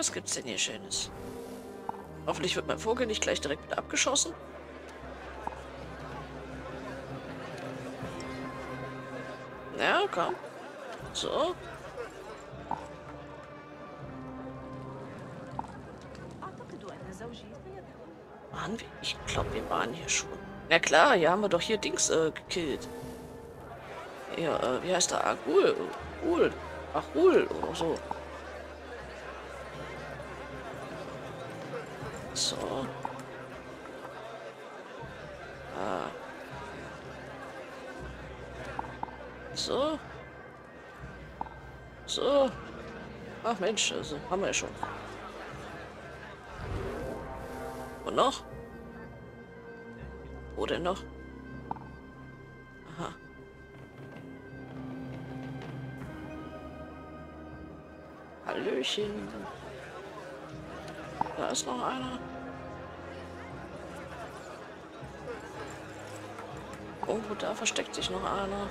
Was gibt's denn hier Schönes? Hoffentlich wird mein Vogel nicht gleich direkt wieder abgeschossen. Ja, komm. So. Waren wir? Ich glaube, wir waren hier schon. Na klar, hier haben wir doch hier Dings gekillt. Ja, wie heißt der? Agul. Achul oder so. So. So. So. Ach Mensch, also haben wir ja schon. Und noch? Wo denn noch? Aha. Hallöchen. Da ist noch einer. Oh, da versteckt sich noch einer.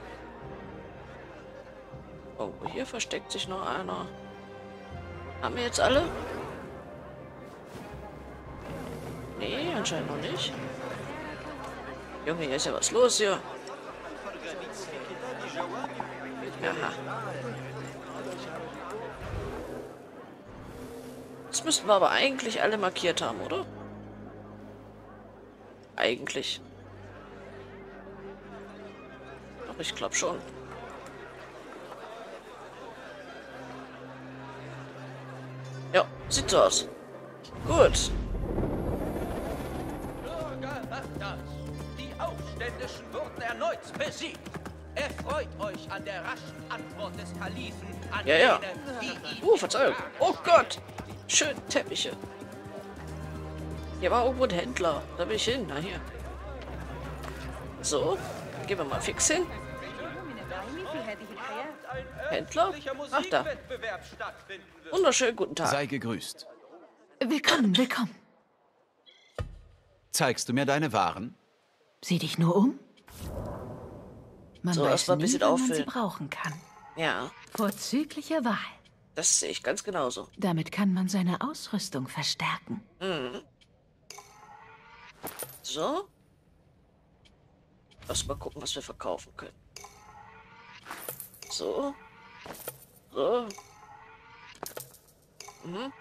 Oh, hier versteckt sich noch einer. Haben wir jetzt alle? Nee, anscheinend noch nicht. Junge, hier ist ja was los hier. Aha. Das müssten wir aber eigentlich alle markiert haben, oder? Eigentlich. Doch, ich glaube schon. Ja, sieht so aus. Gut. Bürger Bagdads, die Aufständischen wurden erneut besiegt. Erfreut euch an der raschen Antwort des Kalifen an Ja, ja. jene, die ihn Verzeihung. Oh Gott. Schön Teppiche. Hier war irgendwo ein Händler. Da will ich hin. Na hier. So. Gehen wir mal fix hin. Händler? Ach da. Wunderschönen guten Tag. Sei gegrüßt. Willkommen, willkommen. Zeigst du mir deine Waren? Sieh dich nur um. Man So, weiß erst mal ein nie, bisschen wann man sie auffüllen. brauchen kann. Ja, Vorzügliche Wahl. das sehe ich ganz genauso. Damit kann man seine Ausrüstung verstärken. Mhm. So. Lass mal gucken, was wir verkaufen können. So. So. Mhm.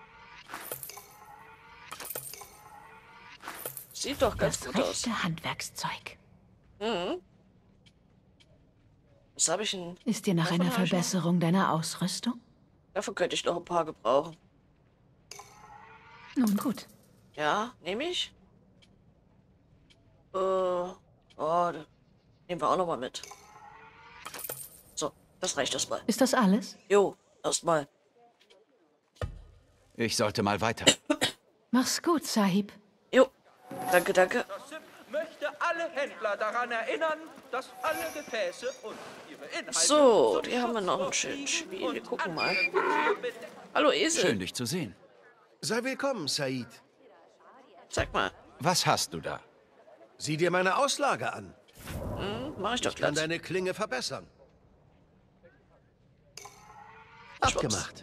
Sieht doch ganz Das gut aus. rechte Handwerkszeug. Mhm. Was habe ich denn? Ist dir nach Davon einer habe ich noch- Verbesserung deiner Ausrüstung? Davon könnte ich noch ein paar gebrauchen. Nun gut. Ja, nehme ich. Da nehmen wir auch noch mal mit. So, das reicht erstmal. Ist das alles? Jo, erstmal. Ich sollte mal weiter. Mach's gut, Sahib. Jo, danke, danke. Das SIP möchte alle Händler daran erinnern, dass alle Gefäße und ihre Inhalte So, zum die haben wir Schutz noch ein vor schönes Dieben Spiel. Wir und gucken mal. anderen Gefahren Hallo Esel. Schön, dich zu sehen. Sei willkommen, Said. Sag mal. Was hast du da? Sieh dir meine Auslage an. Mach ich doch Ich kann glatt. deine Klinge verbessern. Schwupps. Abgemacht.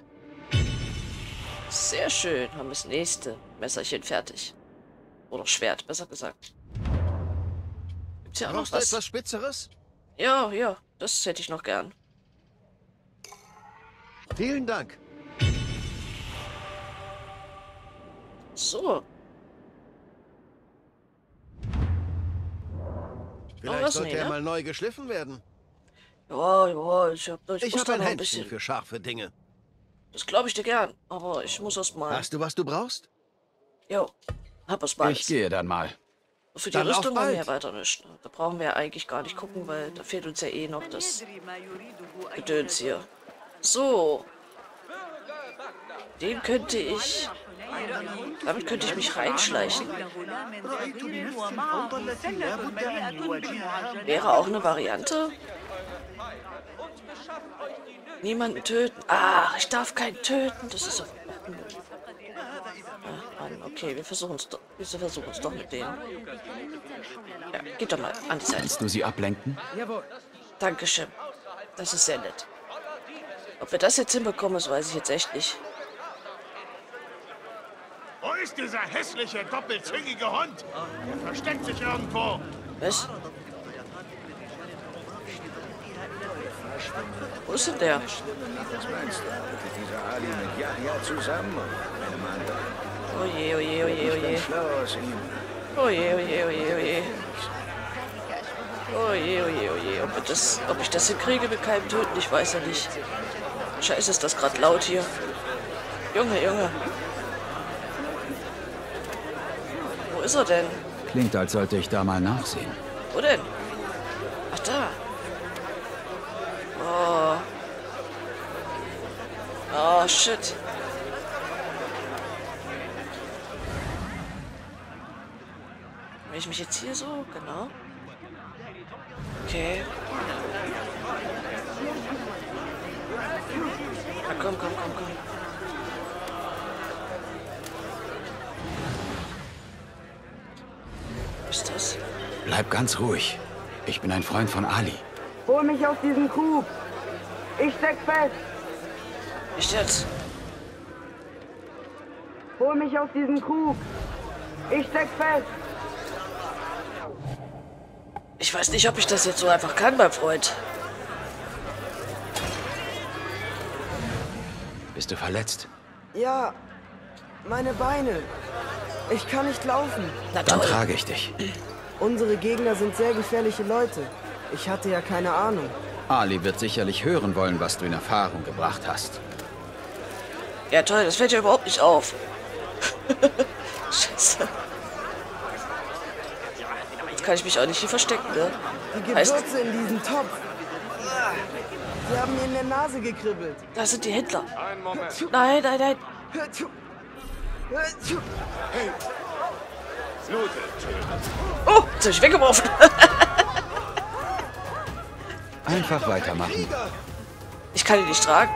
Sehr schön. Haben wir das nächste Messerchen fertig. Oder Schwert, besser gesagt. Gibt's hier auch noch Brauchst du was? etwas Spitzeres? Ja, ja. Das hätte ich noch gern. Vielen Dank. So. Vielleicht was? sollte Nee, er ne? mal neu geschliffen werden. Ja, ja, ich Ich muss habe da ein noch ein Händchen bisschen. für scharfe Dinge. Das glaube ich dir gern. Aber ich muss erst mal. Hast du, was du brauchst? Jo. Hab was bald. Ich gehe dann mal. Für die Dann auf Rüstung haben wir ja bald. weiter nichts. Da brauchen wir ja eigentlich gar nicht gucken, weil da fehlt uns ja eh noch das Gedöns hier. So. Den könnte ich... Damit könnte ich mich reinschleichen. Wäre auch eine Variante. Niemanden töten. Ach, ich darf keinen töten. Das ist so... Ach, Mann, okay, wir versuchen es doch mit denen. Ja, geht doch mal an die Seite. Kannst du sie ablenken? Dankeschön. Das ist sehr nett. Ob wir das jetzt hinbekommen, das weiß ich jetzt echt nicht. ist dieser hässliche, doppelzüngige Hund? Er versteckt sich irgendwo. Was? Wo ist denn der? Was meinst du? Arbeitet dieser Ali mit Yahya zusammen? Meine Mann, Oje, oje, oje, oje. schlau aus ihm. Oje, oje, oje, oje. Oje, oje, oje. Ob ich das hinkriege mit keinem Töten, ich weiß ja nicht. Scheiße, ist das gerade laut hier. Junge, Junge. Wo ist er denn? Klingt, als sollte ich da mal nachsehen. Wo denn? Ach, da. Oh. Oh, shit. Wenn ich mich jetzt hier so, genau. Okay. Na komm, komm, komm, komm. Was ist das? Bleib ganz ruhig. Ich bin ein Freund von Ali. Hol mich aus diesem Krug. Ich steck fest. Echt jetzt? Hol mich aus diesem Krug. Ich steck fest. Ich weiß nicht, ob ich das jetzt so einfach kann, mein Freund. Bist du verletzt? Ja, meine Beine. Ich kann nicht laufen. Na Dann toll. trage ich dich. Unsere Gegner sind sehr gefährliche Leute. Ich hatte ja keine Ahnung. Ali wird sicherlich hören wollen, was du in Erfahrung gebracht hast. Ja toll, das fällt ja überhaupt nicht auf. Scheiße. Jetzt kann ich mich auch nicht hier verstecken, ne? Die Heißt- Gewürze in diesem Topf. Sie haben mir in der Nase gekribbelt. Da sind die Händler. Nein, nein, nein. Oh, jetzt hab ich weggeworfen. Einfach weitermachen. Ich kann ihn nicht tragen.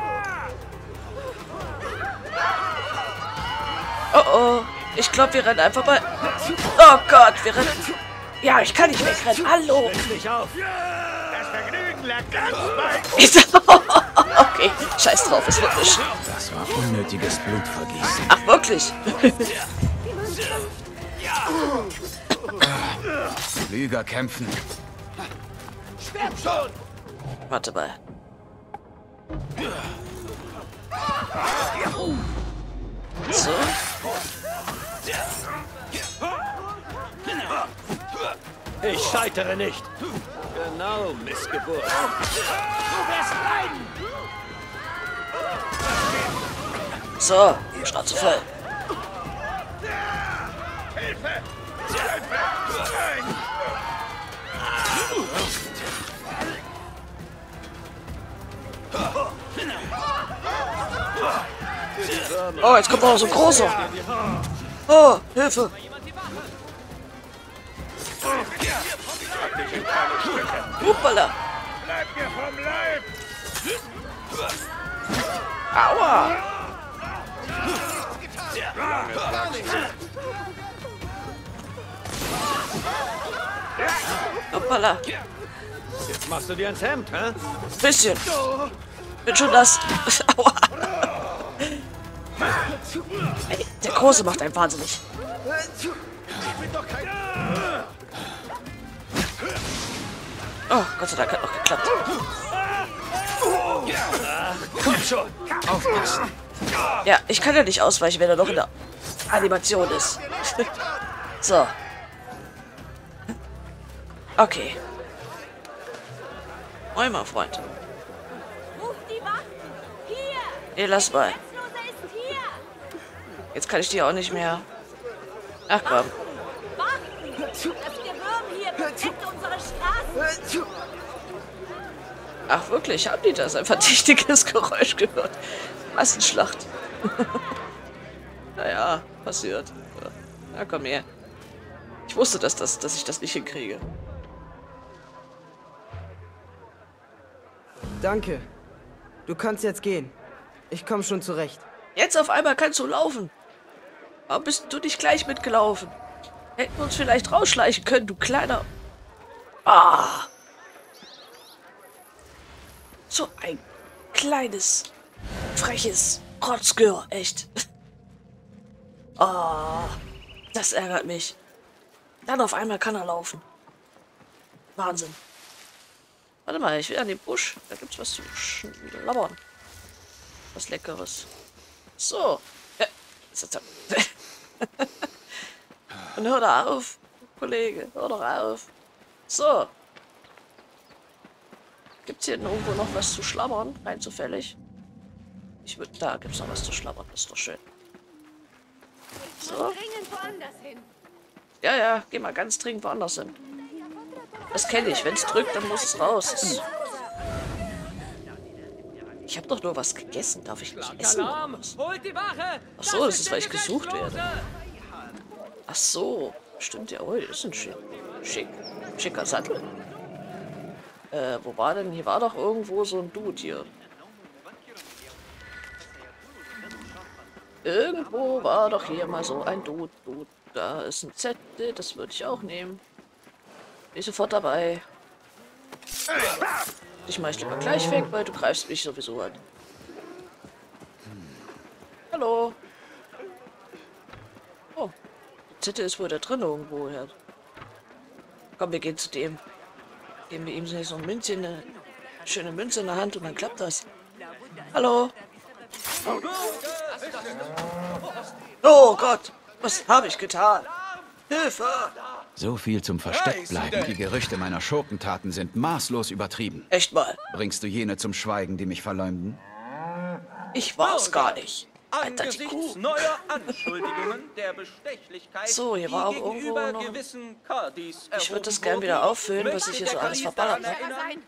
Oh oh. Ich glaube, wir rennen einfach mal. Oh Gott, wir rennen. Ja, ich kann nicht wegrennen. Hallo. Das Vergnügen lag ganz bei... Okay, scheiß drauf, es wird nicht. Das war unnötiges Blutvergießen. Ach, wirklich? Lüger kämpfen. Warte mal. So. Ich scheitere nicht. Genau, Missgeburt. So, Schnauze voll. Oh, jetzt kommt noch so ein großer. Oh, Hilfe. Hoppala. Bleib mir vom Leib! Aua. Hoppala. Jetzt machst du dir ins Hemd, hä? Bisschen. Bin schon nass. Aua. Ey, der Große macht einen wahnsinnig. Oh, Gott sei Dank hat noch geklappt. Komm schon. Aufpassen. Ja, ich kann ja nicht ausweichen, wenn er noch in der Animation ist. So. Okay. Moin, mein Freund. Ruf die Wachen! Hier! Nee, lass mal. Rechtslose ist hier! Jetzt kann ich die auch nicht mehr. Ach komm. Wachen! Das Gewürm hier bedeckt unsere Straßen! Ach wirklich, haben die das? Ein verdächtiges Geräusch gehört. Massenschlacht. Naja, passiert. Na komm her. Ich wusste, dass ich das nicht hinkriege. Danke. Du kannst jetzt gehen. Ich komme schon zurecht. Jetzt auf einmal kannst du laufen. Warum bist du nicht gleich mitgelaufen? Hätten wir uns vielleicht rausschleichen können, du kleiner... Ah! So ein kleines, freches Rotzgör, echt. Oh, das ärgert mich. Dann auf einmal kann er laufen. Wahnsinn. Warte mal, ich will an den Busch. Da gibt's was zu schlabbern. Was Leckeres. So. Und hör doch auf, Kollege. Hör doch auf. So. Gibt's hier irgendwo noch was zu schlabbern? Rein zufällig. Da gibt's noch was zu schlabbern. Das ist doch schön. So. Ja, ja. Geh mal ganz dringend woanders hin. Das kenne ich. Wenn es drückt, dann muss es raus. Ich habe doch nur was gegessen. Darf ich nicht essen? Ach so, das ist, weil ich gesucht werde. Ach so. Stimmt ja. Oh, das ist ein schicker Sattel. Wo war denn? Hier war doch irgendwo so ein Dude hier. Irgendwo war doch hier mal so ein Dude. Da ist ein Zettel. Das würde ich auch nehmen. Bin ich sofort dabei. Dich mach ich lieber gleich weg, weil du greifst mich sowieso an. Hallo. Oh. Der Zettel ist wohl da drin irgendwo. Ja. Komm, wir gehen zu dem. Geben wir ihm so ein Münzchen, eine schöne Münze in der Hand und dann klappt das. Hallo. Oh Gott, was habe ich getan? Hilfe! So viel zum Verstecktbleiben. Die Gerüchte meiner Schurkentaten sind maßlos übertrieben. Echt mal. Bringst du jene zum Schweigen, die mich verleumden? Ich war's gar nicht. Alter, die Kuh. Angesichts neuer Anschuldigungen der Bestechlichkeit So, hier war auch irgendwo noch... Ich würde das gern wieder auffüllen, was ich hier so alles verballert habe.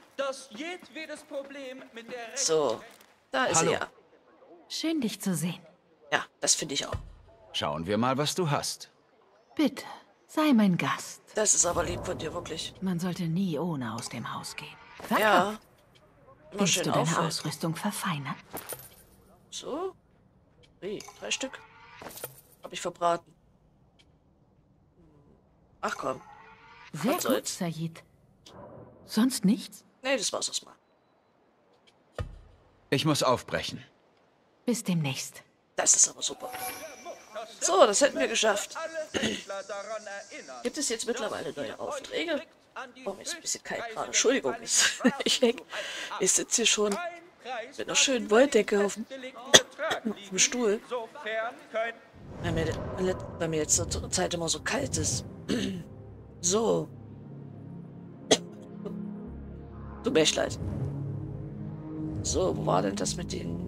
So, da ist er. Schön, dich zu sehen. Ja, das finde ich auch. Schauen wir mal, was du hast. Bitte, sei mein Gast. Das ist aber lieb von dir, wirklich. Man sollte nie ohne aus dem Haus gehen. Ja. Immer Willst schön du deine auffüllen. Ausrüstung verfeinern? So. 3 Stück. Hab ich verbraten. Ach komm. Sehr Was gut, soll's? Sayid. Sonst nichts? Nee, das war's erstmal. Ich muss aufbrechen. Bis demnächst. Das ist aber super. So, das hätten wir geschafft. Gibt es jetzt mittlerweile neue Aufträge? Oh, mir ist ein bisschen kalt gerade. Entschuldigung. Ich sitze hier schon mit einer schönen Wolldecke auf dem Stuhl. Weil mir jetzt zur Zeit immer so kalt ist. So. Tut mir echt leid. So, wo war denn das mit den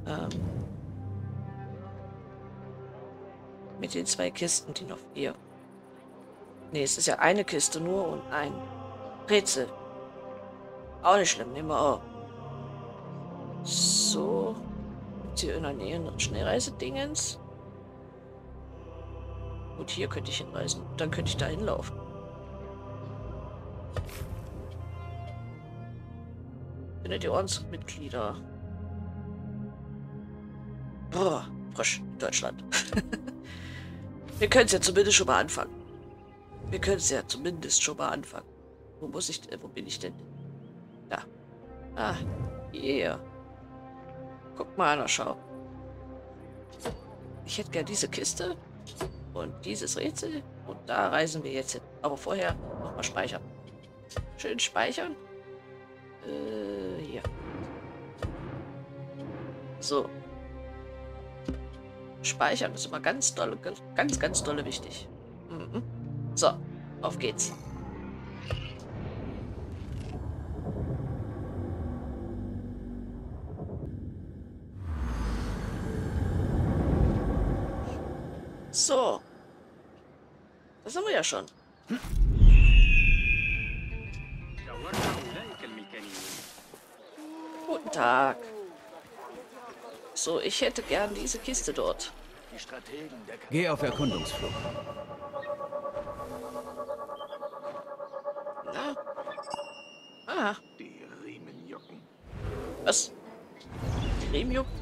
2 Kisten, die noch hier? Ne, es ist ja eine Kiste nur und ein Rätsel. Auch nicht schlimm, nehmen wir auch. So. Gibt's hier in der Nähe noch Schnellreisedingens? Gut, hier könnte ich hinreisen. Dann könnte ich da hinlaufen. Findet ihr Ordensmitglieder? Boah, frisch in Deutschland. Wir können es ja zumindest schon mal anfangen. Wo bin ich denn? Da. Ah, hier. Guck mal einer, schau. Ich hätte gern diese Kiste und dieses Rätsel und da reisen wir jetzt hin. Aber vorher nochmal speichern. Schön speichern. Hier. So. Speichern ist immer ganz dolle, ganz dolle wichtig. Mhm. So, auf geht's. So. Das haben wir ja schon. Guten Tag. So, ich hätte gern diese Kiste dort. Geh auf Erkundungsflug. Na? Ah. Die Riemen jucken. Was? Die Riemen jucken?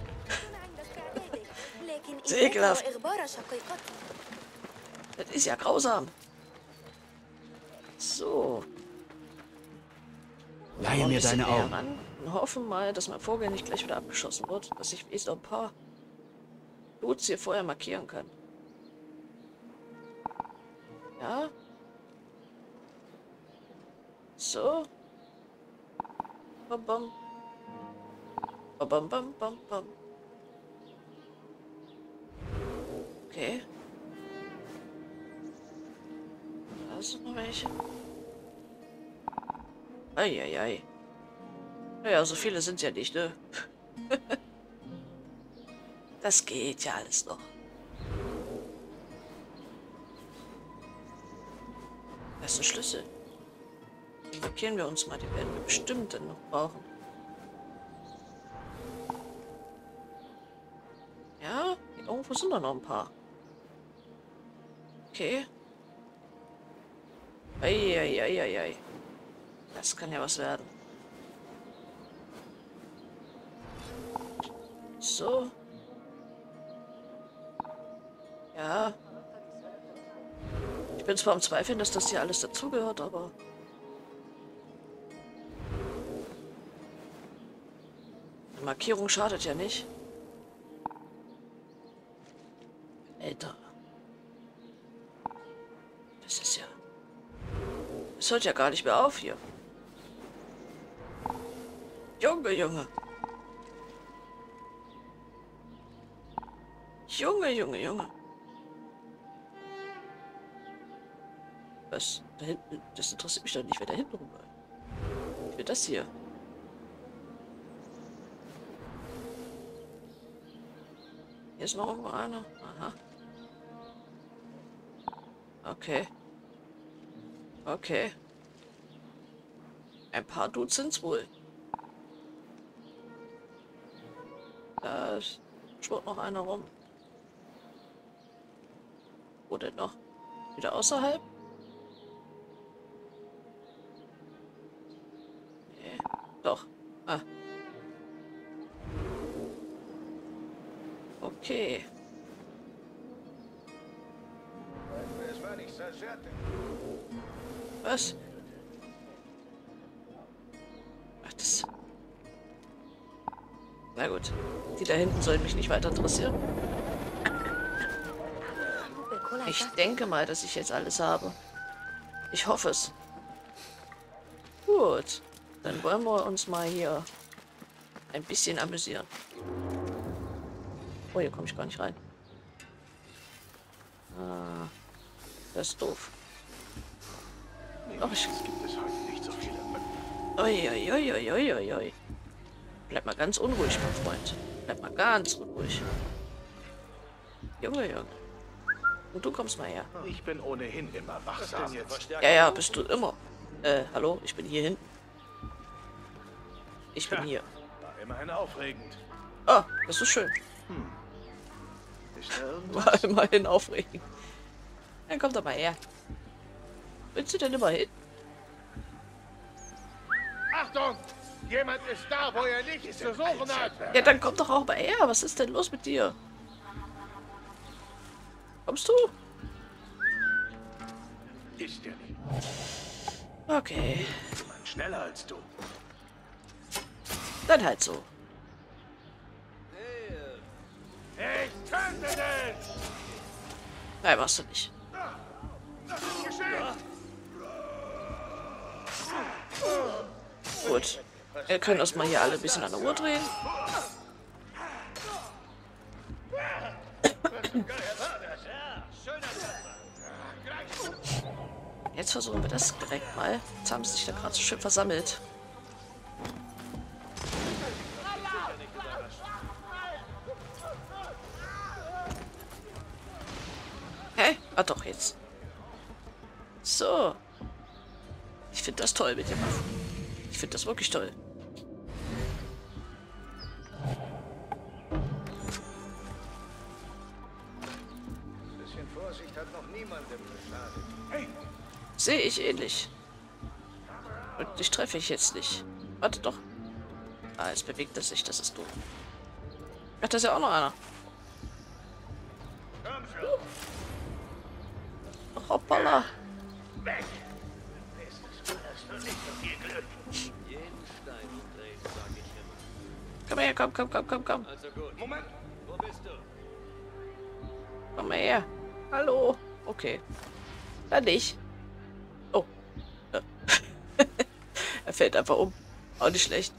Sehr ekelhaft. Das ist ja grausam. So. Leihe mir deine Augen. Ran und hoffen mal, dass mein Vogel nicht gleich wieder abgeschossen wird. Dass ich wenigstens noch ein paar Boots hier vorher markieren kann. Ja. So. Bam, bam. Bam, bam, bam, bam, bam. Okay. Da sind noch welche. Eieiei. Naja, so viele sind ja nicht, ne? Das geht ja alles noch. Das ist ein Schlüssel. Den markieren wir uns mal. Die werden wir bestimmt dann noch brauchen. Ja, irgendwo sind da noch ein paar. Okay. Eieieiei. Das kann ja was werden. So. Ja. Ich bin zwar am Zweifeln, dass das hier alles dazugehört, aber... Eine Markierung schadet ja nicht. Alter. Das ist ja... Es hört ja gar nicht mehr auf hier. Junge, Junge. Junge, Junge, Junge. Was? Da hinten? Das interessiert mich doch nicht, wer da hinten rumläuft. Ich will das hier. Hier ist noch irgendwo einer. Aha. Okay. Okay. Ein paar Dudes sind's wohl. Da schwirrt noch einer rum. Wo denn noch? Wieder außerhalb? Nee. Doch. Ah. Okay. Was? Ach, das... Na gut. Die da hinten sollen mich nicht weiter interessieren. Ich denke mal, dass ich jetzt alles habe. Ich hoffe es. Gut. Dann wollen wir uns mal hier ein bisschen amüsieren. Oh, hier komme ich gar nicht rein. Ah, das ist doof. Ach, ich... Oi. Bleib mal ganz unruhig, mein Freund. Bleib mal ganz unruhig. Junge. Und du kommst mal her. Ich bin ohnehin immer wachsam. Ja, bist du immer. Hallo, ich bin hier hinten. Ich bin hier. War immerhin aufregend. Ah, das ist schön. Ist da irgendwas? War immerhin aufregend. Dann kommt doch mal her. Willst du denn immer hin? Achtung! Jemand ist da, wo er nichts zu suchen hat. Ja, dann komm doch auch mal her. Was ist denn los mit dir? Kommst du? Ist der nicht. Okay. Jemand schneller als du. Dann halt so. Ich töte den! Nein, machst du nicht. Geschehen! Gut. Wir können uns mal hier alle ein bisschen an der Uhr drehen. Jetzt versuchen wir das direkt mal. Jetzt haben sie sich da gerade so schön versammelt. Hä? Ah doch, jetzt. So. Ich finde das toll mit dem Waffen. Ich finde das wirklich toll. Ein bisschen Vorsicht hat noch niemandem geschadet. Hey, Sehe ich ähnlich. Und dich treffe ich jetzt nicht. Warte doch. Ah, jetzt bewegt es sich, das ist doof. Ach, da ist ja auch noch einer. komm schon. Ach, hoppala. Weg! Nächstes Mal hast du nicht so viel Glück. Jeden Stein umdrehen, sag ich immer. Komm her, komm. Also gut. Moment! Wo bist du? Komm mal her. Hallo. Okay. Dann nicht. Oh. Ja. Er fällt einfach um. Auch nicht schlecht.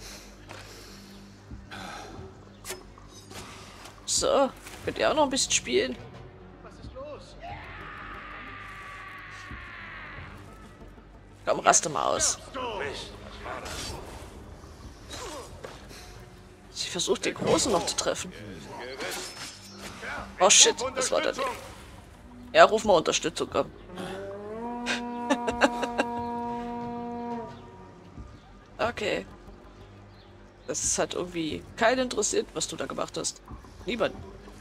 So. Könnt ihr auch noch ein bisschen spielen? Was ist los? Komm, raste mal aus. Ich versuche den Großen noch zu treffen. Oh shit, das war der nicht. Ja, ruf mal Unterstützung, komm. Okay. Das hat irgendwie keinen interessiert, was du da gemacht hast. Niemand.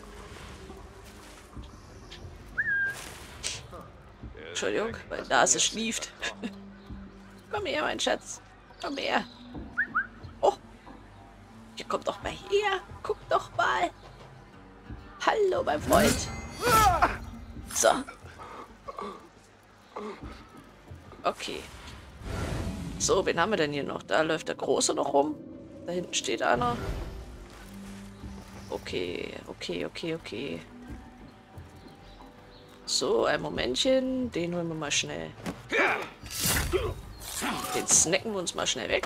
Entschuldigung, meine Nase schlieft. Komm her, mein Schatz. Komm her. Oh. Hier, komm doch mal her. Guck doch mal. Hallo, mein Freund. So. Okay. So, wen haben wir denn hier noch? Da läuft der Große noch rum. Da hinten steht einer. Okay, okay, okay, okay. So, ein Momentchen. Den holen wir mal schnell. Den snacken wir uns mal schnell weg.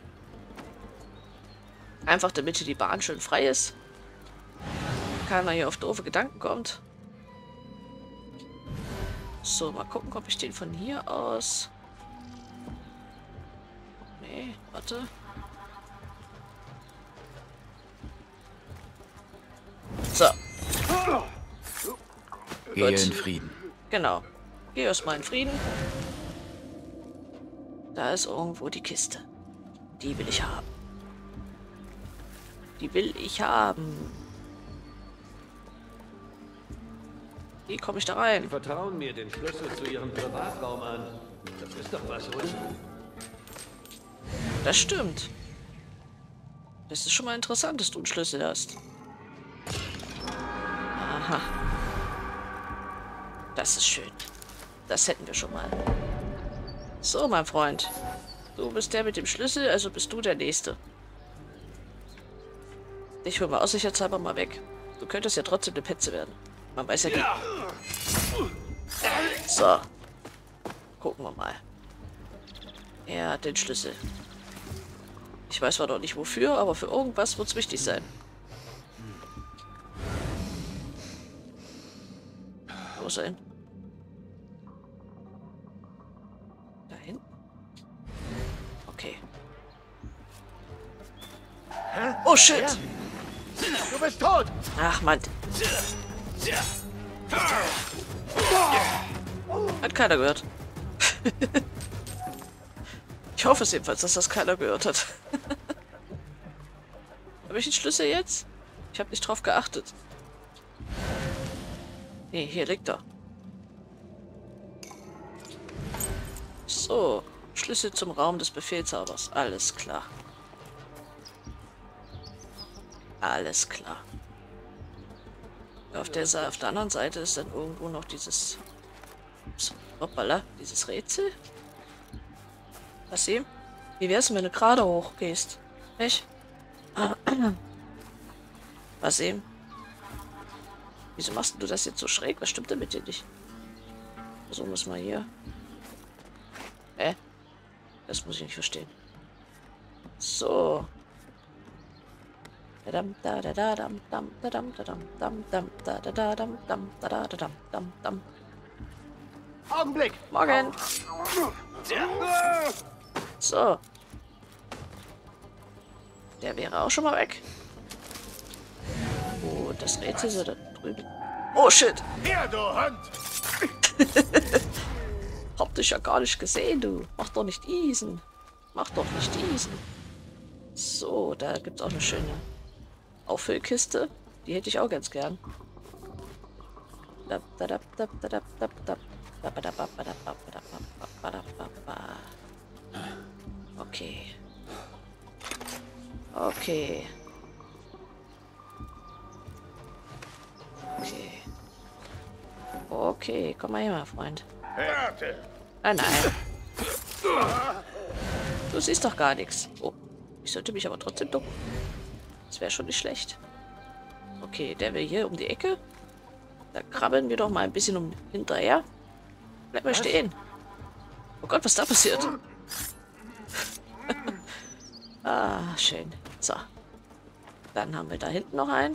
Einfach damit hier die Bahn schön frei ist. Keiner hier auf doofe Gedanken kommt. So, mal gucken, ob ich den von hier aus... Nee, warte. So. Gehe Gut. in Frieden. Genau. Geh erstmal in Frieden. Da ist irgendwo die Kiste. Die will ich haben. Die will ich haben. Wie komme ich da rein? Sie vertrauen mir den Schlüssel zu Ihrem Privatraum an. Das ist doch was, oder? Das stimmt. Das ist schon mal interessant, dass du einen Schlüssel hast. Aha. Das ist schön. Das hätten wir schon mal. So, mein Freund. Du bist der mit dem Schlüssel, also bist du der Nächste. Ich hol mal aussicherheitshalber mal weg. Du könntest ja trotzdem eine Petze werden. Man weiß ja nie. So. Gucken wir mal. Er hat den Schlüssel. Ich weiß zwar noch nicht wofür, aber für irgendwas wird es wichtig sein. Wo ist er hin? Da hinten? Okay. Oh shit! Du bist tot! Ach Mann. Hat keiner gehört. Ich hoffe es jedenfalls, dass das keiner gehört hat. Habe ich den Schlüssel jetzt? Ich habe nicht drauf geachtet. Nee, hier liegt er. So, Schlüssel zum Raum des Befehlshabers. Alles klar. Alles klar. Auf der anderen Seite ist dann irgendwo noch dieses... Ups, hoppala, dieses Rätsel. Was ihm? Wie wär's, wenn du gerade hochgehst? Nicht? Was ihm? Wieso machst du das jetzt so schräg? Was stimmt denn mit dir nicht? So muss man hier. Das muss ich nicht verstehen. So. Augenblick! Morgen. So. Der wäre auch schon mal weg. Oh, das Rätsel so da drüben. Oh, shit. Hier, du Hund! Hab dich ja gar nicht gesehen, du. Mach doch nicht diesen. Mach doch nicht diesen. So, da gibt's auch eine schöne Auffüllkiste. Die hätte ich auch ganz gern. Okay. Okay. Okay. Okay, komm mal her, mein Freund. Warte! Ah, nein. Du siehst doch gar nichts. Oh, ich sollte mich aber trotzdem ducken. Das wäre schon nicht schlecht. Okay, der will hier um die Ecke. Da krabbeln wir doch mal ein bisschen hinterher. Bleib mal stehen. Oh Gott, was da passiert? Ah, schön. So. Dann haben wir da hinten noch einen.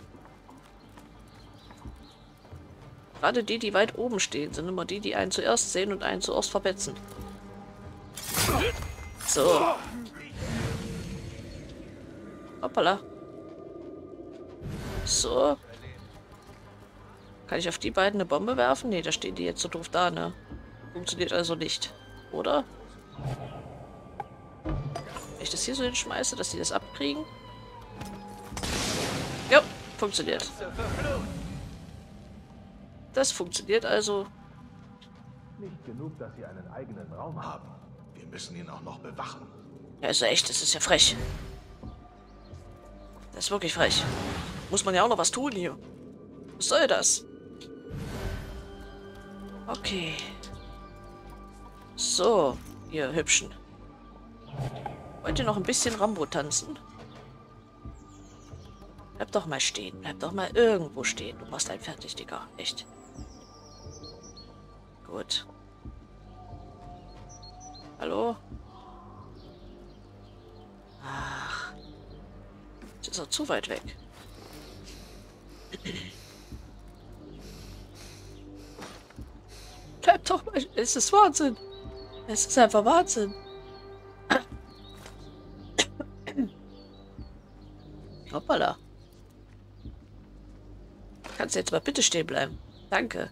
Gerade die, die weit oben stehen, sind immer die, die einen zuerst sehen und einen zuerst verpetzen. So. Hoppala. So. Kann ich auf die beiden eine Bombe werfen? Ne, da stehen die jetzt so doof da, ne? Funktioniert also nicht. Oder? Wenn ich das hier so hinschmeiße, dass die das abkriegen? Jo, funktioniert. Das funktioniert also. Nicht genug, dass sie einen eigenen Raum haben. Wir müssen ihn auch noch bewachen. Ja, also echt, das ist ja frech. Das ist wirklich frech. Muss man ja auch noch was tun hier. Was soll das? Okay. So, ihr Hübschen. Wollt ihr noch ein bisschen Rambo tanzen? Bleib doch mal stehen. Bleib doch mal irgendwo stehen. Du machst einen fertig, Digga. Echt. Gut. Hallo? Ach. Jetzt ist er zu weit weg. Bleib doch mal. Es ist Wahnsinn. Es ist einfach Wahnsinn. Hoppala. Kannst du jetzt mal bitte stehen bleiben? Danke.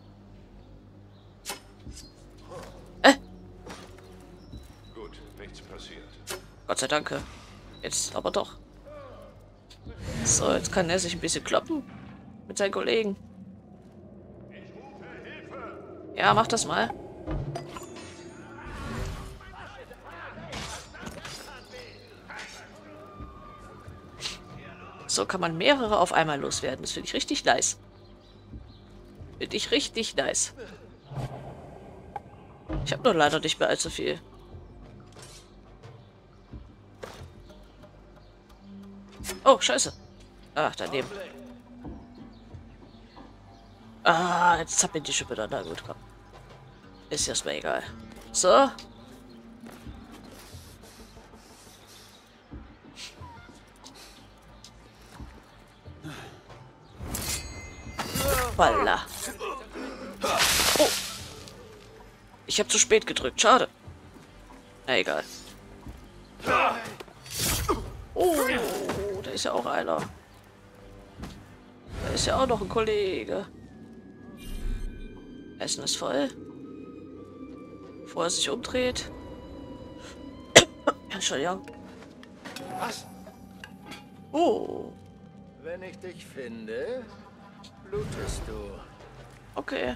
Gut, nichts passiert. Gott sei Dank. Jetzt aber doch. So, jetzt kann er sich ein bisschen kloppen. Mit seinen Kollegen. Ja, mach das mal. So kann man mehrere auf einmal loswerden. Das finde ich richtig nice. Finde ich richtig nice. Ich habe nur leider nicht mehr allzu viel. Oh, scheiße. Ach, daneben. Ah, jetzt zappeln die schon wieder. Na gut, komm. Ist erstmal egal. So. Voila. Oh. Ich habe zu spät gedrückt. Schade. Na egal. Oh, da ist ja auch einer. Da ist ja auch noch ein Kollege. Essen ist voll. Bevor er sich umdreht. Entschuldigung. Was? Oh. Wenn ich dich finde, blutest du. Okay.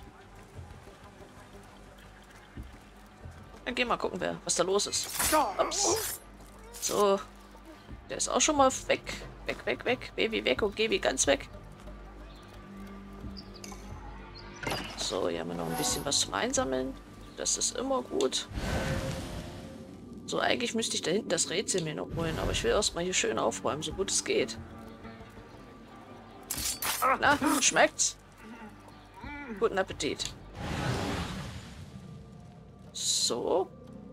Dann gehen wir mal gucken, was da los ist. Ups. So. Der ist auch schon mal weg. Weg, weg, weg. Baby weg und geh wie ganz weg. So, hier haben wir noch ein bisschen was zum Einsammeln. Das ist immer gut. So, eigentlich müsste ich da hinten das Rätsel mir noch holen, aber ich will erstmal hier schön aufräumen, so gut es geht. Na, schmeckt's? Guten Appetit. So.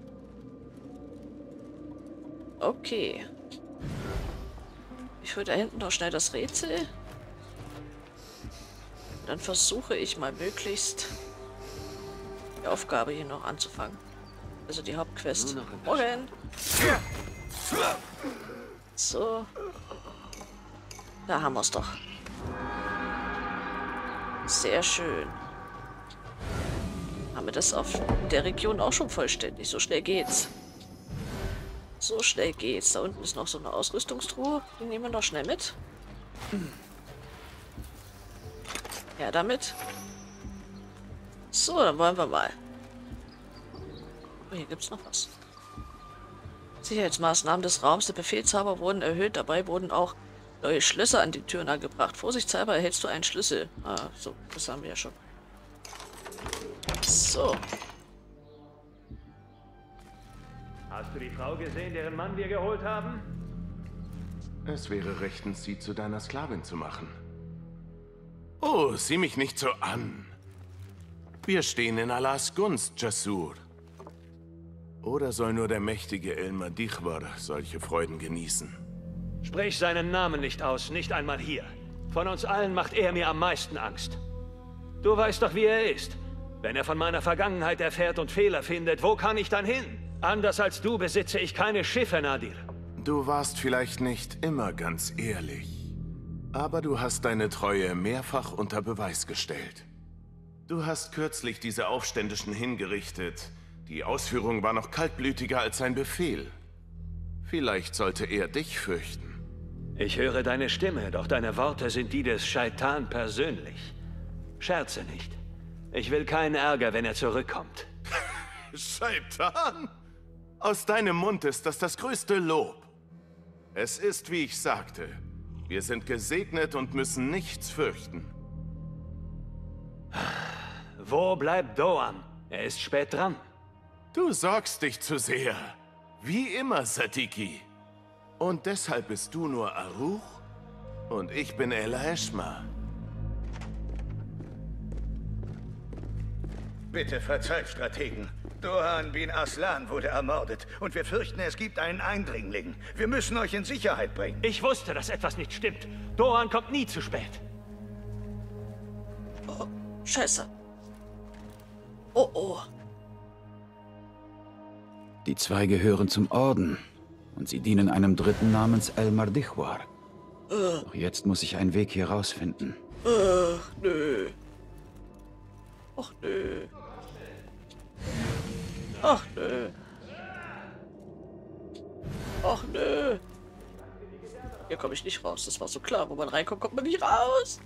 Okay. Ich hole da hinten noch schnell das Rätsel. Dann versuche ich mal möglichst die Aufgabe hier noch anzufangen. Also die Hauptquest. Morgen! So. Da haben wir es doch. Sehr schön. Haben wir das auf der Region auch schon vollständig. So schnell geht's. So schnell geht's. Da unten ist noch so eine Ausrüstungstruhe. Die nehmen wir noch schnell mit. Ja, damit. So, dann wollen wir mal. Oh, hier gibt's noch was. Sicherheitsmaßnahmen des Raums der Befehlshaber wurden erhöht. Dabei wurden auch neue Schlösser an die Türen angebracht. Vorsichtshalber erhältst du einen Schlüssel. Ah, so, das haben wir ja schon. So. Hast du die Frau gesehen, deren Mann wir geholt haben? Es wäre rechtens, sie zu deiner Sklavin zu machen. Oh, sieh mich nicht so an. Wir stehen in Allahs Gunst, Jasur. Oder soll nur der mächtige El-Madichwar solche Freuden genießen? Sprich seinen Namen nicht aus, nicht einmal hier. Von uns allen macht er mir am meisten Angst. Du weißt doch, wie er ist. Wenn er von meiner Vergangenheit erfährt und Fehler findet, wo kann ich dann hin? Anders als du besitze ich keine Schiffe, Nadir. Du warst vielleicht nicht immer ganz ehrlich. Aber du hast deine Treue mehrfach unter Beweis gestellt. Du hast kürzlich diese Aufständischen hingerichtet. Die Ausführung war noch kaltblütiger als sein Befehl. Vielleicht sollte er dich fürchten. Ich höre deine Stimme, doch deine Worte sind die des Scheitan persönlich. Scherze nicht. Ich will keinen Ärger, wenn er zurückkommt. Scheitan? Aus deinem Mund ist das größte Lob. Es ist, wie ich sagte. Wir sind gesegnet und müssen nichts fürchten. Wo bleibt Doan? Er ist spät dran. Du sorgst dich zu sehr. Wie immer, Satiki. Und deshalb bist du nur Aruch und ich bin El Heshma. Bitte verzeiht, Strategen. Doan bin Aslan wurde ermordet und wir fürchten, es gibt einen Eindringling. Wir müssen euch in Sicherheit bringen. Ich wusste, dass etwas nicht stimmt. Doan kommt nie zu spät. Oh, scheiße. Oh, oh. Die zwei gehören zum Orden. Und sie dienen einem Dritten namens El-Madichwar. Doch jetzt muss ich einen Weg hier rausfinden. Nö. Och, nö. Ach, nö. Ach, nö. Hier komme ich nicht raus. Das war so klar. Wo man reinkommt, kommt man nicht raus.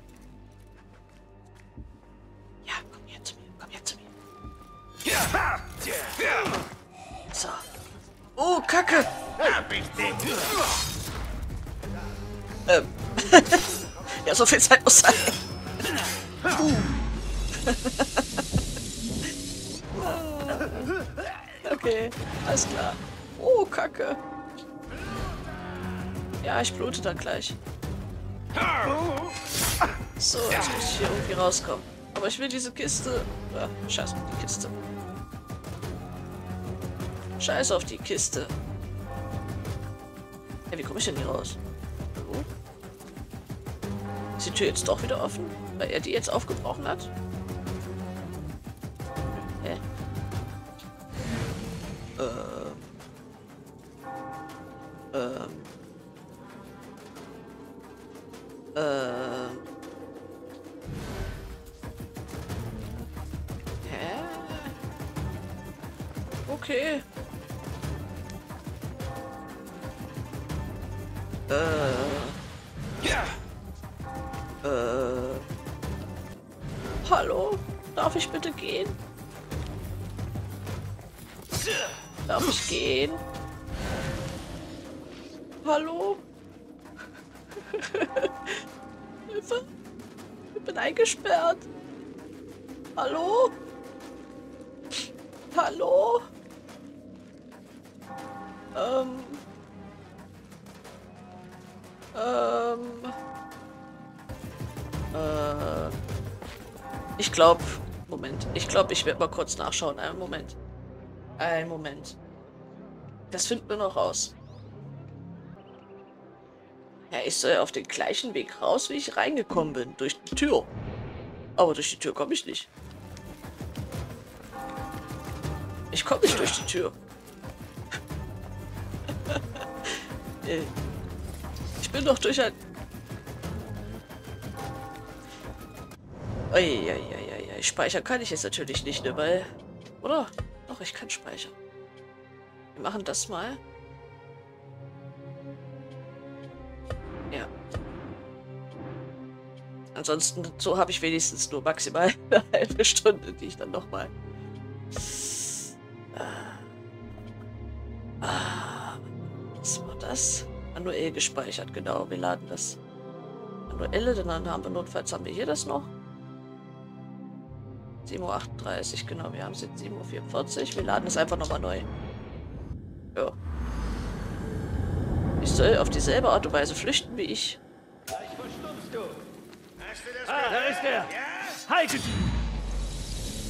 Ja, komm her zu mir. Komm her zu mir. So. Oh, Kacke. Ja, so viel Zeit muss sein. Okay, alles klar. Oh, Kacke. Ja, ich blute dann gleich. So, jetzt muss ich hier irgendwie rauskommen. Aber ich will diese Kiste... Ja, scheiß auf die Kiste. Scheiß auf die Kiste. Hey, wie komme ich denn hier raus? Hallo? Ist die Tür jetzt doch wieder offen? Weil er die jetzt aufgebrochen hat? Hä? Hä? Okay. Hallo? Darf ich bitte gehen? Darf ich gehen? Hallo? Hilfe? Ich bin eingesperrt. Hallo? Hallo? Ich glaube... Moment. Ich glaube, ich werde mal kurz nachschauen. Einen Moment. Einen Moment. Das finden wir noch raus. Ja, ich soll auf den gleichen Weg raus, wie ich reingekommen bin. Durch die Tür. Aber durch die Tür komme ich nicht. Ich komme nicht durch die Tür. Ich bin doch durch ein... Eieieiei. Speichern kann ich jetzt natürlich nicht, ne, weil... Oder? Doch, ich kann speichern. Wir machen das mal. Ja. Ansonsten, so habe ich wenigstens nur maximal eine halbe Stunde, die ich dann nochmal... Was war das? Manuell gespeichert, genau. Wir laden das manuelle, denn dann haben wir notfalls haben wir hier das noch. 7:38 Uhr, genau. Wir haben es jetzt 7:44 Uhr. Wir laden es einfach nochmal neu. Ja. Ich soll auf dieselbe Art und Weise flüchten wie ich. Da ist er! Haltet!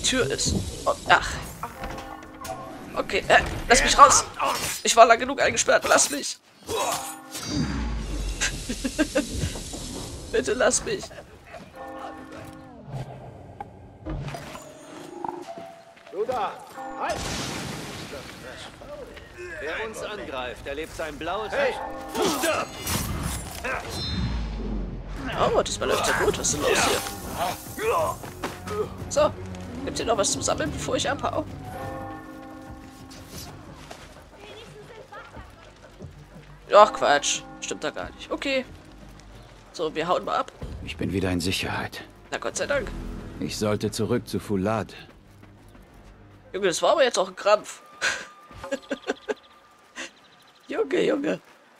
Tür ist. Oh, ach. Okay, lass mich raus. Ich war lang genug eingesperrt. Lass mich. Bitte lass mich. Du da! Halt! Wer uns angreift, erlebt sein blaues... Hey! Oh, diesmal läuft ja gut. Was ist denn los hier? So. Gibt hier noch was zum Sammeln, bevor ich abhau? Ach, Quatsch. Stimmt da gar nicht. Okay. So, wir hauen mal ab. Ich bin wieder in Sicherheit. Na Gott sei Dank. Ich sollte zurück zu Fulad. Junge, das war aber jetzt auch ein Krampf. Junge.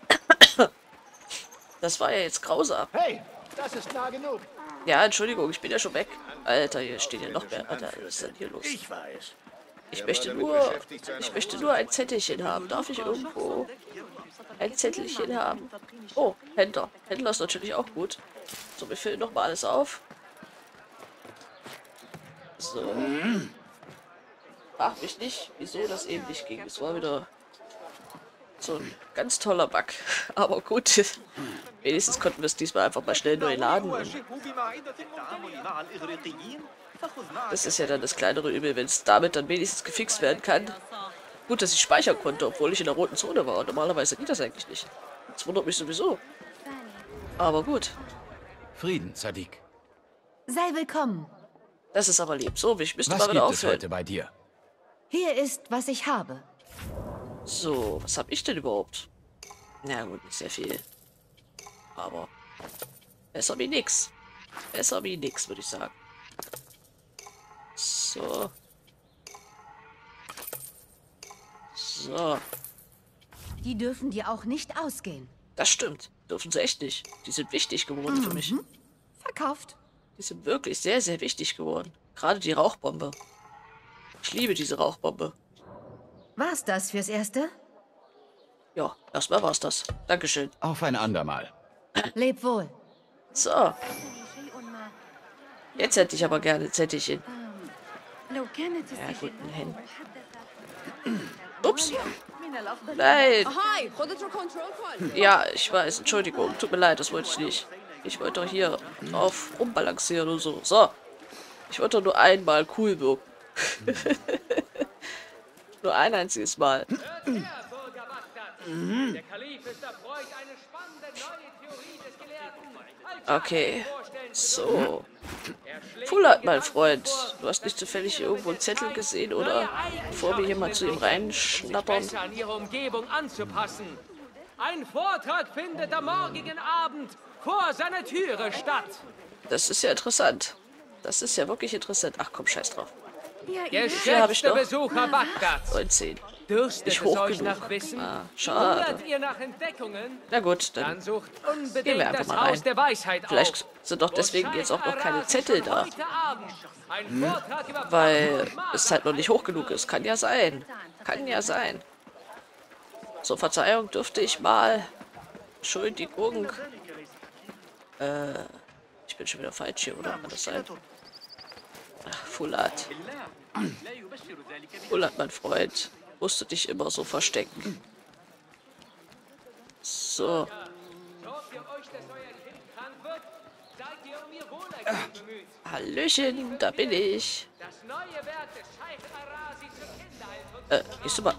Das war ja jetzt grausam. Hey, das ist nah genug. Ja, Entschuldigung, ich bin ja schon weg. Alter, hier steht ja noch mehr. Alter, was ist denn hier los? Ich weiß. Ich möchte nur ein Zettelchen haben. Darf ich irgendwo ein Zettelchen haben? Oh, Händler. Händler ist natürlich auch gut. So, wir füllen nochmal alles auf. So. Frag mich nicht, wieso das eben nicht ging. Es war wieder so ein ganz toller Bug. Aber gut, wenigstens konnten wir es diesmal einfach mal schnell neu laden. Das ist ja dann das kleinere Übel, wenn es damit dann wenigstens gefixt werden kann. Gut, dass ich speichern konnte, obwohl ich in der roten Zone war. Und normalerweise geht das eigentlich nicht. Das wundert mich sowieso. Aber gut. Frieden, Sadiq. Sei willkommen. Das ist aber lieb. So, ich müsste Was mal wieder gibt es aufhören. heute bei dir? Hier ist, was ich habe. So, was habe ich denn überhaupt? Na gut, nicht sehr viel. Aber besser wie nix. Besser wie nix, würde ich sagen. So. So. Die dürfen dir auch nicht ausgehen. Das stimmt. Dürfen sie echt nicht. Die sind wichtig geworden für mich. Verkauft. Die sind wirklich sehr, sehr wichtig geworden. Gerade die Rauchbombe. Ich liebe diese Rauchbombe. War's das fürs Erste? Ja, erstmal war's das. Dankeschön. Auf ein andermal. Leb wohl. So. Jetzt hätte ich aber gerne ein Zettelchen. Ja, gut, ein Hen. Ups. Nein. Ja, ich weiß. Entschuldigung. Tut mir leid, das wollte ich nicht. Ich wollte doch hier drauf rumbalancieren und so. So. Ich wollte doch nur einmal cool wirken. Nur ein einziges Mal. Okay. So. Fulad, mein Freund. Du hast nicht zufällig irgendwo einen Zettel gesehen, oder? Bevor wir hier mal zu ihm reinschnappern. An ihre Umgebung anzupassen. Ein Vortrag findet am morgigen Abend vor seiner Türe statt. Das ist ja interessant. Das ist ja wirklich interessant. Ach komm, scheiß drauf. Geschätzte Besucher Bagdads. 19. Dürstet Nicht es hoch euch genug. nach Wissen? Schade. Hungert ihr nach Entdeckungen? Na gut, Dann sucht gehen wir unbedingt einfach das mal rein. Haus der Weisheit Vielleicht auf. sind doch deswegen jetzt auch noch keine Zettel da. Ein Vortrag über Weil es halt noch nicht hoch genug ist. Kann ja sein. Kann ja sein. So, Verzeihung, dürfte ich mal... Entschuldigung. Ich bin schon wieder falsch hier, oder? Kann das sein? Ach, Fulad. Fulad, mein Freund. Musst du dich immer so verstecken. So. Hallöchen, da bin ich. Gehst du mal?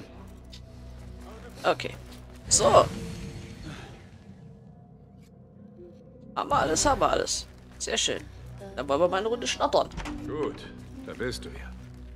Okay. So. Haben wir alles, haben wir alles. Sehr schön. Dann wollen wir mal eine Runde schnattern. Gut, da bist du ja.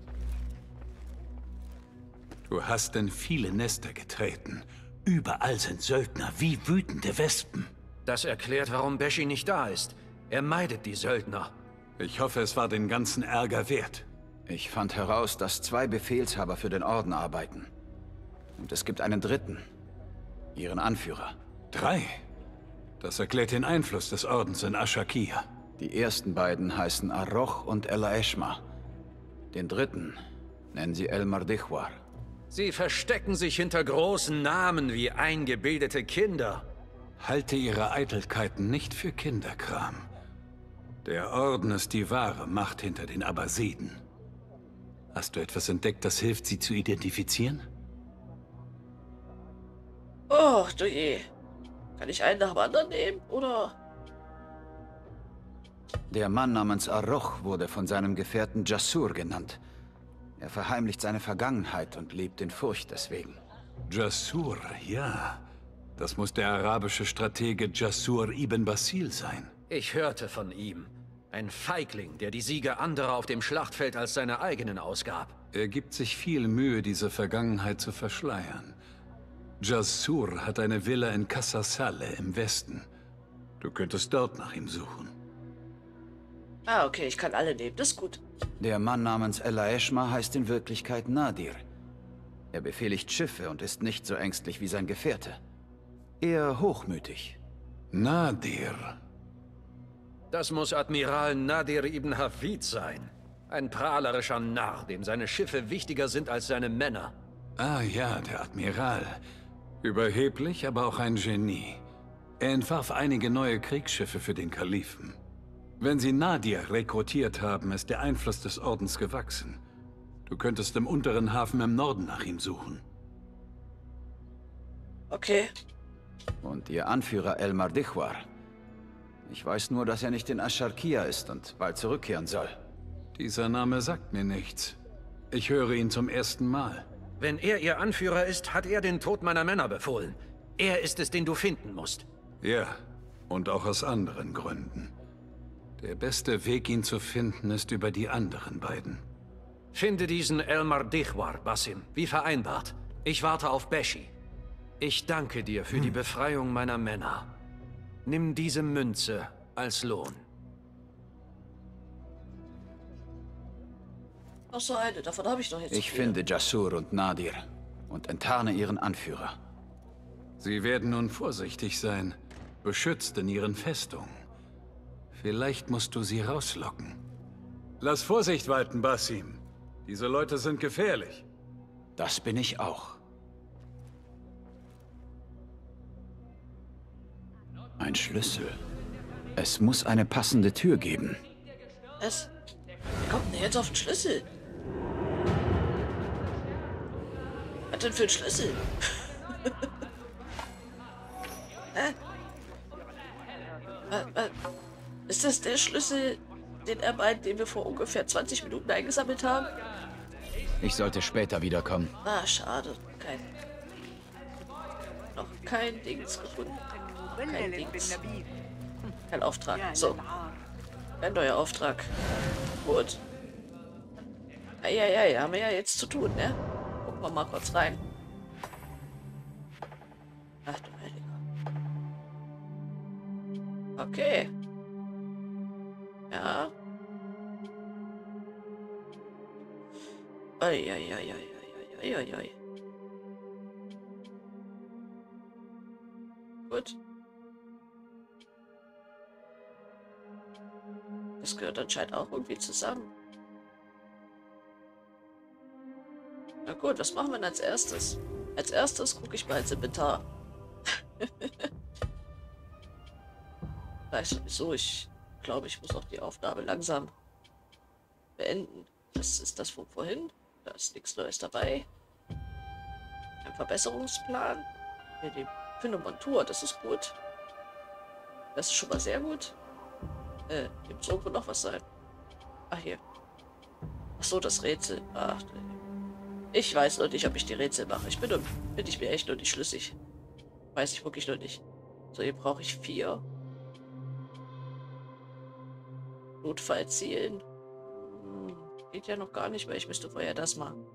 Du hast in viele Nester getreten. Überall sind Söldner wie wütende Wespen. Das erklärt, warum Beshi nicht da ist. Er meidet die Söldner. Ich hoffe, es war den ganzen Ärger wert. Ich fand heraus, dass 2 Befehlshaber für den Orden arbeiten. Und es gibt einen dritten. Ihren Anführer. 3? Das erklärt den Einfluss des Ordens in Ashakia. Die ersten beiden heißen Arroch und El Aeshma. Den dritten nennen sie El Mardichwar. Sie verstecken sich hinter großen Namen wie eingebildete Kinder. Halte ihre Eitelkeiten nicht für Kinderkram. Der Orden ist die wahre Macht hinter den Abbasiden. Hast du etwas entdeckt, das hilft, sie zu identifizieren? Oh, du je. Kann ich einen nach dem anderen nehmen, oder? Der Mann namens Arroch wurde von seinem Gefährten Jassur genannt. Er verheimlicht seine Vergangenheit und lebt in Furcht deswegen. Jassur, ja. Das muss der arabische Stratege Jassur ibn Basil sein. Ich hörte von ihm. Ein Feigling, der die Siege anderer auf dem Schlachtfeld als seine eigenen ausgab. Er gibt sich viel Mühe, diese Vergangenheit zu verschleiern. Jassur hat eine Villa in Kasasale im Westen. Du könntest dort nach ihm suchen. Ah, okay, ich kann alle nehmen. Das ist gut. Der Mann namens El-Aeshma heißt in Wirklichkeit Nadir. Er befehligt Schiffe und ist nicht so ängstlich wie sein Gefährte. Eher hochmütig. Nadir. Das muss Admiral Nadir ibn Hafid sein. Ein prahlerischer Narr, dem seine Schiffe wichtiger sind als seine Männer. Ah ja, der Admiral. Überheblich, aber auch ein Genie. Er entwarf einige neue Kriegsschiffe für den Kalifen. Wenn sie Nadir rekrutiert haben, ist der Einfluss des Ordens gewachsen. Du könntest im unteren Hafen im Norden nach ihm suchen. Okay. Und ihr Anführer El-Mardichwar. Ich weiß nur, dass er nicht in Asharkia ist und bald zurückkehren soll. Dieser Name sagt mir nichts. Ich höre ihn zum ersten Mal. Wenn er ihr Anführer ist, hat er den Tod meiner Männer befohlen. Er ist es, den du finden musst. Ja, und auch aus anderen Gründen. Der beste Weg, ihn zu finden, ist über die anderen beiden. Finde diesen El-Mardichwar, Basim, wie vereinbart. Ich warte auf Beshi. Ich danke dir für die Befreiung meiner Männer. Nimm diese Münze als Lohn. Ach so, eine. Davon habe ich doch jetzt. Ich finde Jassur und Nadir und enttarne ihren Anführer. Sie werden nun vorsichtig sein, beschützt in ihren Festungen. Vielleicht musst du sie rauslocken. Lass Vorsicht walten, Basim. Diese Leute sind gefährlich. Das bin ich auch. Ein Schlüssel. Es muss eine passende Tür geben. Was? Wie kommt denn jetzt auf den Schlüssel? Was denn für ein Schlüssel? Hä? Ist das der Schlüssel, den er meint, den wir vor ungefähr 20 Minuten eingesammelt haben? Ich sollte später wiederkommen. Ah, schade. Noch kein Dings gefunden. Kein Dings. Kein Auftrag. So. Ein neuer Auftrag. Gut. Ja, haben wir ja jetzt zu tun, ne? Gucken wir mal kurz rein. Ach du Heiliger. Okay. Ja. Ei. Gut. Das gehört anscheinend auch irgendwie zusammen. Na gut, was machen wir denn als erstes? Als erstes gucke ich mal ins Inventar. Weiß sowieso, ich glaube, ich muss auch die Aufnahme langsam beenden. Das ist das von vorhin. Da ist nichts Neues dabei. Ein Verbesserungsplan. Ja, die Montur, das ist gut. Das ist schon mal sehr gut. Hier muss irgendwo noch was sein. Ach, hier. Ach so, das Rätsel. Ach, ich weiß noch nicht, ob ich die Rätsel mache. Bin ich mir echt noch nicht schlüssig. Weiß ich wirklich noch nicht. So, hier brauche ich 4. Notfallzielen. Geht ja noch gar nicht, weil ich müsste vorher das machen.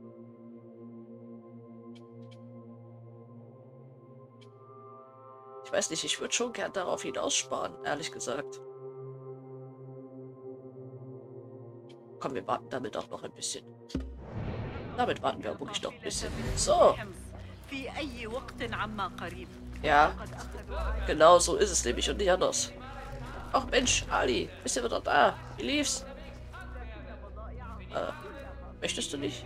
Ich weiß nicht, ich würde schon gern darauf hinaussparen, ehrlich gesagt. Komm, wir warten damit auch noch ein bisschen. Damit warten wir wirklich noch ein bisschen. So. Ja, genau so ist es nämlich und nicht anders. Ach Mensch, Ali, bist du wieder da? Wie lief's? Möchtest du nicht?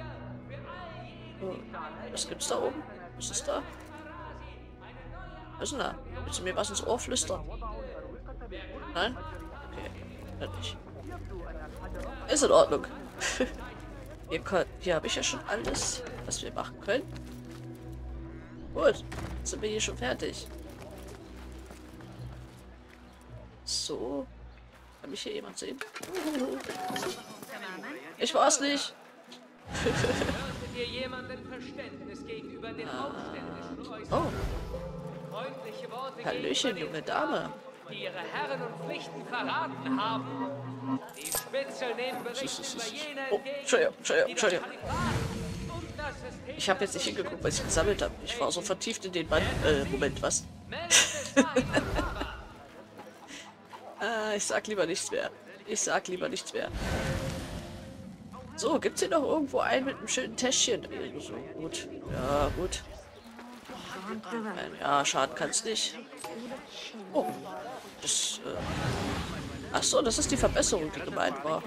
Was gibt's da oben? Was ist da? Was ist denn da? Willst du mir was ins Ohr flüstern? Nein? Okay, dann nicht. Ist in Ordnung. Hier habe ich ja schon alles, was wir machen können. Gut, jetzt sind wir hier schon fertig. So. Kann mich hier jemand sehen? Ich war's nicht. Dir jemanden Verständnis gegenüber den aufständischen äußern. Oh. Freundliche Worte Hallöchen, junge Dame. Die ihre Herren und Pflichten verraten haben. Die Spitzel nehmen Bericht über jene oh, Entschuldigung. Und das System Ich habe jetzt nicht hingeguckt, was ich gesammelt habe. Ich war so vertieft in den Band. Moment, was? Ich sag lieber nichts mehr. So, gibt's hier noch irgendwo einen mit einem schönen Täschchen? So, gut. Ja, gut. Ja, schaden kann's nicht. Oh. Das, ach so, das ist die Verbesserung, die gemeint war.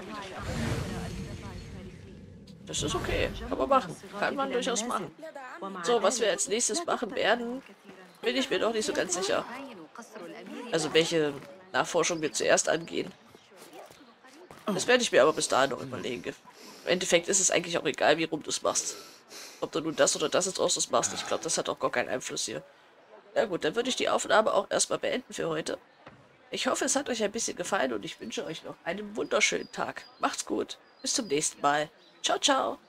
Das ist okay. Kann man machen. Kann man durchaus machen. So, was wir als nächstes machen werden, bin ich mir noch nicht so ganz sicher. Also, welche Nachforschung wir zuerst angehen. Das werde ich mir aber bis dahin noch überlegen. Im Endeffekt ist es eigentlich auch egal, wie rum du es machst. Ob du nun das oder das jetzt aus machst. Ich glaube, das hat auch gar keinen Einfluss hier. Ja gut, dann würde ich die Aufnahme auch erstmal beenden für heute. Ich hoffe, es hat euch ein bisschen gefallen und ich wünsche euch noch einen wunderschönen Tag. Macht's gut. Bis zum nächsten Mal. Ciao, ciao.